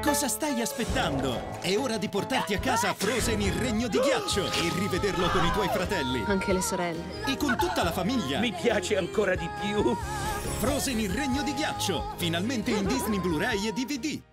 Cosa stai aspettando? È ora di portarti a casa Frozen il regno di ghiaccio e rivederlo con i tuoi fratelli. Anche le sorelle. E con tutta la famiglia. Mi piace ancora di più. Frozen il regno di ghiaccio, finalmente in Disney Blu-ray e DVD.